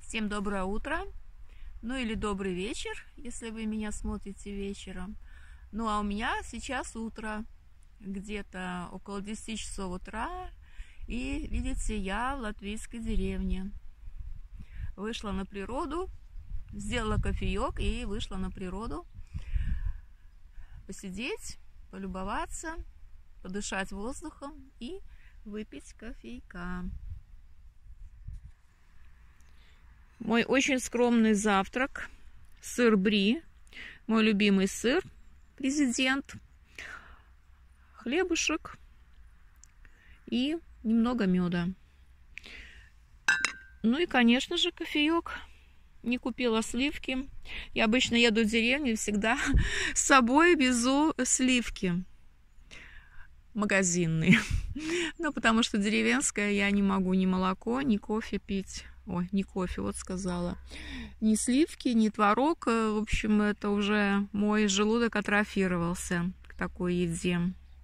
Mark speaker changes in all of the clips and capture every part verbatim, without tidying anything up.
Speaker 1: Всем доброе утро, ну или добрый вечер, если вы меня смотрите вечером. Ну а у меня сейчас утро, где-то около десяти часов утра, и видите, я в латвийской деревне. Вышла на природу, сделала кофеек и вышла на природу посидеть, полюбоваться, подышать воздухом и выпить кофейка. Мой очень скромный завтрак. Сыр бри, мой любимый сыр, президент, хлебушек и немного меда. Ну и, конечно же, кофеек. Не купила сливки. Я обычно еду в деревню и всегда с собой везу сливки магазинные. Ну, потому что деревенское я не могу ни молоко, ни кофе пить. Ой, не кофе, вот сказала. Ни сливки, ни творог. В общем, это уже мой желудок атрофировался к такой еде.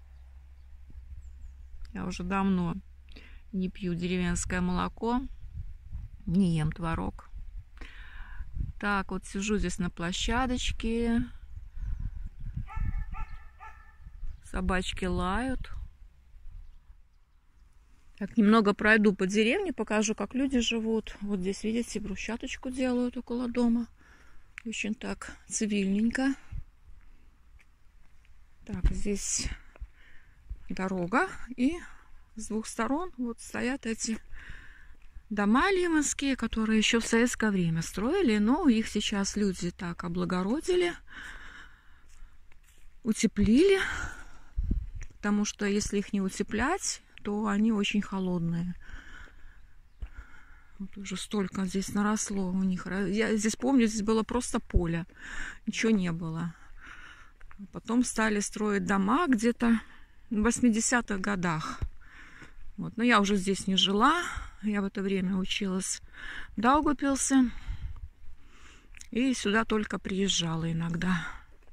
Speaker 1: Я уже давно не пью деревенское молоко, не ем творог. Так, вот сижу здесь на площадочке. Собачки лают. Так, немного пройду по деревне, покажу, как люди живут. Вот здесь, видите, брусчаточку делают около дома. Очень так цивильненько. Так, здесь дорога. И с двух сторон вот стоят эти дома лиманские, которые еще в советское время строили. Но их сейчас люди так облагородили, утеплили. Потому что если их не утеплять, то они очень холодные. Вот уже столько здесь наросло у них. Я здесь помню, здесь было просто поле. Ничего не было. Потом стали строить дома где-то в восьмидесятых годах. Вот. Но я уже здесь не жила. Я в это время училась в Даугавпилсе. И сюда только приезжала иногда.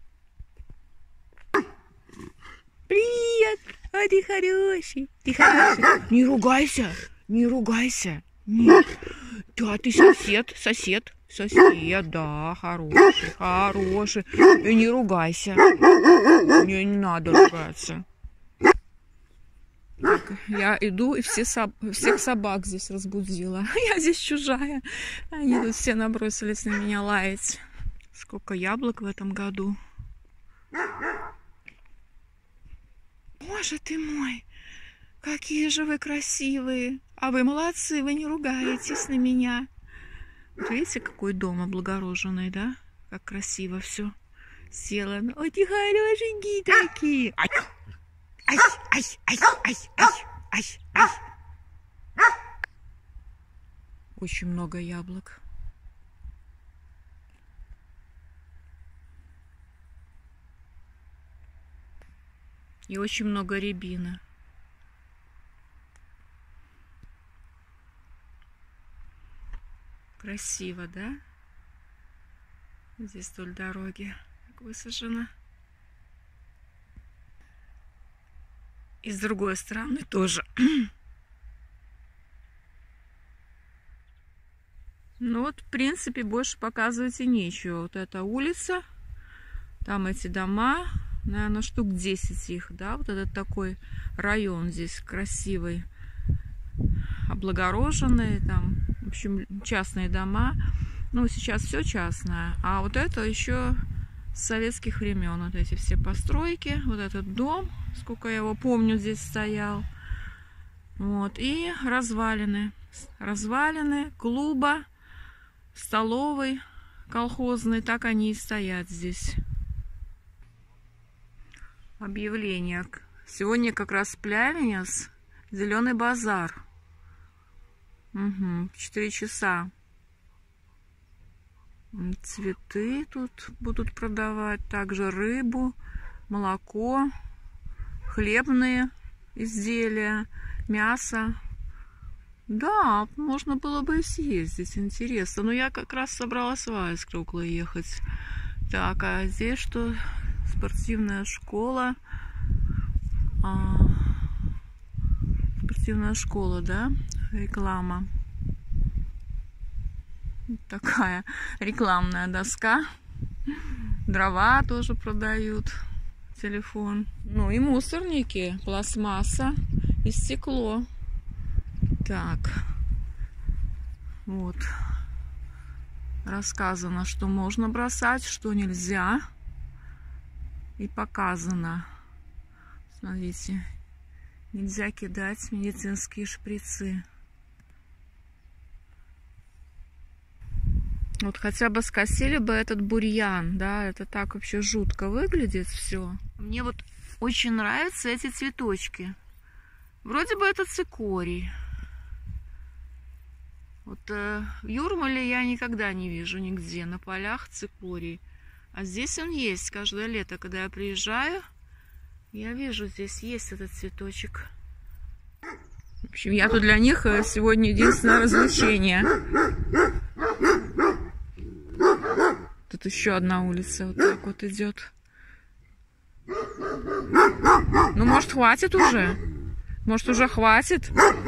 Speaker 1: Привет! А ты хороший, ты хороший. Не ругайся, не ругайся. Нет. Да, ты сосед, сосед, сосед, да, хороший, хороший. И не ругайся. Мне не надо ругаться. Так, я иду и все соб... всех собак здесь разбудила. Я здесь чужая. Они тут все набросились на меня лаять. Сколько яблок в этом году. Боже ты мой, какие же вы красивые. А вы молодцы, вы не ругаетесь на меня. Вот видите, какой дом облагороженный, да? Как красиво все сделано. Ой, ты хорошенькие такие. Ай, ай, ай, ай, ай, ай, ай, ай. Очень много яблок. И очень много рябины. Красиво, да? Здесь вдоль дороги как высажено. И с другой стороны тоже. Ну вот, в принципе, больше показывать и нечего. Вот эта улица, там эти дома. Наверное, штук десять их, да, вот этот такой район здесь красивый, облагороженный, там, в общем, частные дома. Ну, сейчас все частное, а вот это еще с советских времен, вот эти все постройки, вот этот дом, сколько я его помню, здесь стоял, вот, и развалины, развалины клуба, столовой, колхозной, так они и стоят здесь. Объявление. Сегодня как раз Плявенец, зеленый базар. Угу, четыре часа. Цветы тут будут продавать. Также рыбу, молоко, хлебные изделия, мясо. Да, можно было бы и съездить. Интересно. Но я как раз собралась в Аизкруглу ехать. Так, а здесь что? Спортивная школа. А, спортивная школа, да? Реклама. Такая рекламная доска. Дрова тоже продают. Телефон. Ну и мусорники. Пластмасса и стекло. Так. Вот. Рассказано, что можно бросать, что нельзя. И показано. Смотрите. Нельзя кидать медицинские шприцы. Вот хотя бы скосили бы этот бурьян, да, это так вообще жутко выглядит все. Мне вот очень нравятся эти цветочки. Вроде бы это цикорий. Вот э, в Юрмале я никогда не вижу нигде на полях цикорий. А здесь он есть. Каждое лето, когда я приезжаю, я вижу, здесь есть этот цветочек. В общем, я тут для них сегодня единственное развлечение. Тут еще одна улица вот так вот идет. Ну, может, хватит уже? Может, уже хватит?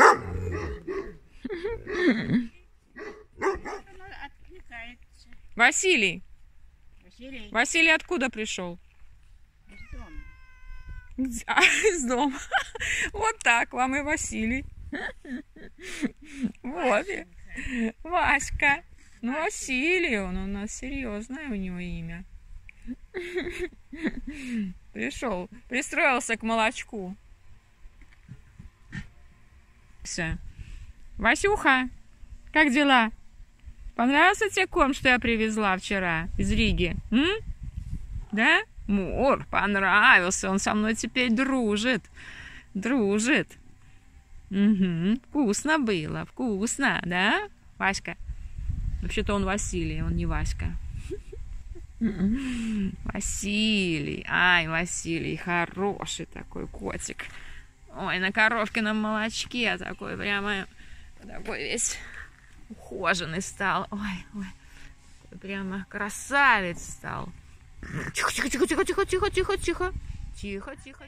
Speaker 1: Василий. Василий. Василий откуда пришел? Из дома. А, из дома. Вот так вам и Василий. Вот. Васька. Ну, Василий, он у нас серьезное у него имя. Пришел, пристроился к молочку. Все. Васюха, как дела? Понравился тебе корм, что я привезла вчера из Риги? М? Да? Мур, понравился. Он со мной теперь дружит. Дружит. Угу. Вкусно было, вкусно, да, Васька? Вообще-то он Василий, он не Васька. Василий. Ай, Василий, хороший такой котик. Ой, на коровкином молочке такой прямо, такой весь ухоженный стал. Ой, ой, такой прямо красавец стал. Тихо, тихо, тихо, тихо, тихо, тихо, тихо, тихо, тихо, тихо.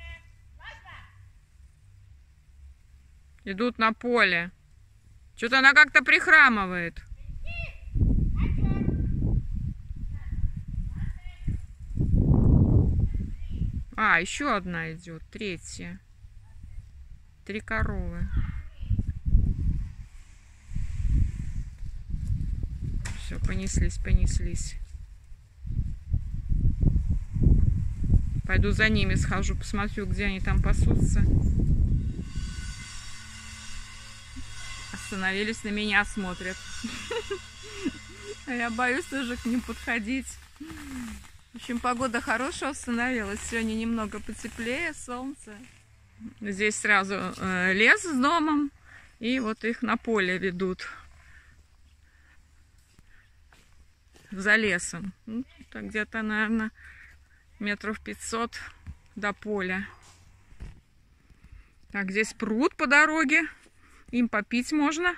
Speaker 1: Идут на поле. Что-то она как-то прихрамывает. А, еще одна идет, третья. Три коровы. Все, понеслись, понеслись. Пойду за ними схожу, посмотрю, где они там пасутся. Остановились, на меня смотрят. Я боюсь тоже к ним подходить. В общем, погода хорошая становилась. Сегодня немного потеплее, солнце. Здесь сразу э, лес с домом. И вот их на поле ведут. За лесом. Ну, где-то, наверное, метров пятьсот до поля. Так, здесь пруд по дороге. Им попить можно.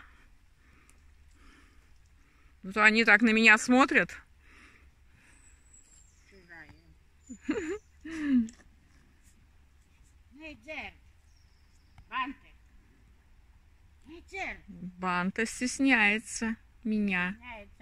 Speaker 1: Вот они так на меня смотрят. Банта стесняется меня.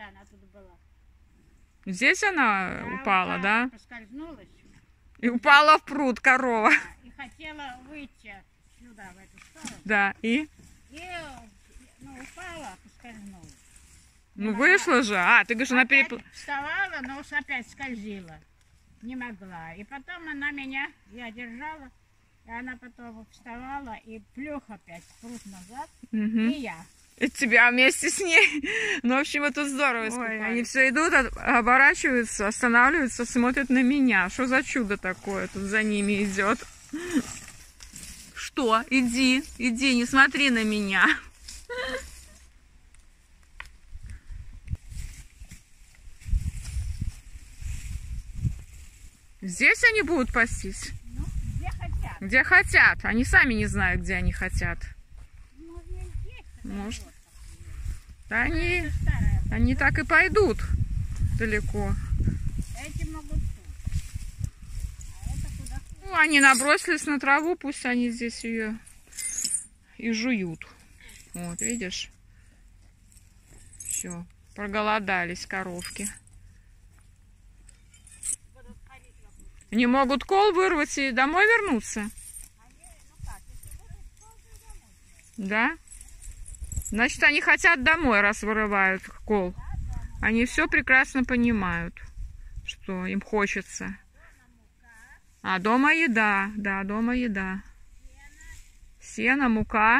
Speaker 1: Здесь она да, упала, да? И упала в пруд корова.
Speaker 2: И хотела выйти сюда, в эту сторону.
Speaker 1: Да, и?
Speaker 2: И ну, упала, поскользнулась.
Speaker 1: Ну, вышла же. А, ты говоришь, она перепл...
Speaker 2: вставала, но уж опять скользила. Не могла. И потом она меня, я держала, и она потом вставала и плюх опять пруд назад. Угу. И я.
Speaker 1: И тебя вместе с ней. Ну, в общем, это здорово. Ой, они все идут, оборачиваются, останавливаются, смотрят на меня. Что за чудо такое тут за ними идет? Что? Иди, иди, не смотри на меня. Здесь они будут пастись?
Speaker 2: Ну, где хотят.
Speaker 1: Где хотят. Они сами не знают, где они хотят.
Speaker 2: Ну, не здесь,
Speaker 1: может. Да они, они так и пойдут далеко.
Speaker 2: Эти могут тут. А это куда?
Speaker 1: Ну, они набросились на траву, пусть они здесь ее и жуют. Вот, видишь? Все, Проголодались коровки. Не могут кол вырвать и домой вернуться? Да? Значит, они хотят домой, раз вырывают кол. Они все прекрасно понимают, что им хочется. А дома еда, да, дома еда. Сено, мука.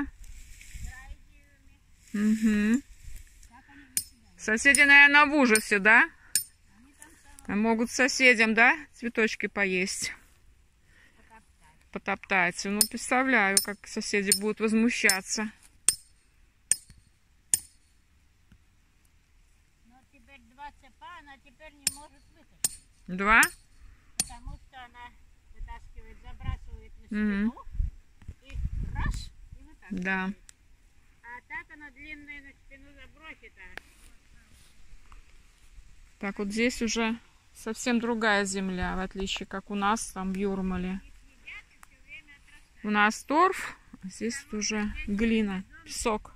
Speaker 1: Угу. Соседи, наверное, в ужасе, да? Могут соседям, да, цветочки поесть. Потоптать. Ну, представляю, как соседи будут возмущаться.
Speaker 2: Но теперь два цепа она теперь не может вытащить.
Speaker 1: Два?
Speaker 2: Потому что она вытаскивает, забрасывает на спину. Угу. И раз, и вытаскивает.
Speaker 1: Да.
Speaker 2: А так она длинная на спину забросит. А...
Speaker 1: Так, вот здесь уже совсем другая земля, в отличие, как у нас там в Юрмале. У нас торф, а здесь уже глина, песок.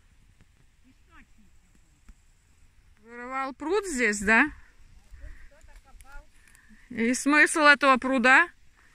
Speaker 1: Вырывал пруд здесь, да? И смысл этого пруда?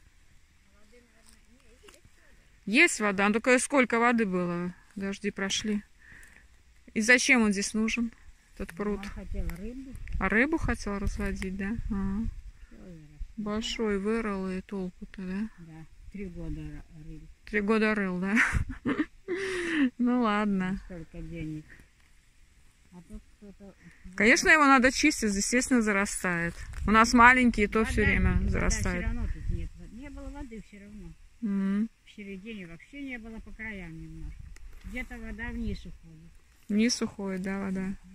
Speaker 1: Есть вода, ну только сколько воды было? Дожди прошли. И зачем он здесь нужен, этот пруд?
Speaker 2: Он хотел рыбу.
Speaker 1: А рыбу хотел разводить, да? А. Большой вырыл и толку-то, да?
Speaker 2: Да, три года рыл.
Speaker 1: Три года рыл, да? Ну ладно.
Speaker 2: Столько денег. А тут кто-то...
Speaker 1: Конечно, его надо чистить, естественно, зарастает. У нас маленькие, то все время зарастает.
Speaker 2: Все равно тут нет. Не было воды все равно.
Speaker 1: Mm.
Speaker 2: В середине вообще не было, по краям немножко. Где-то вода вниз уходит.
Speaker 1: Вниз уходит, да, вода.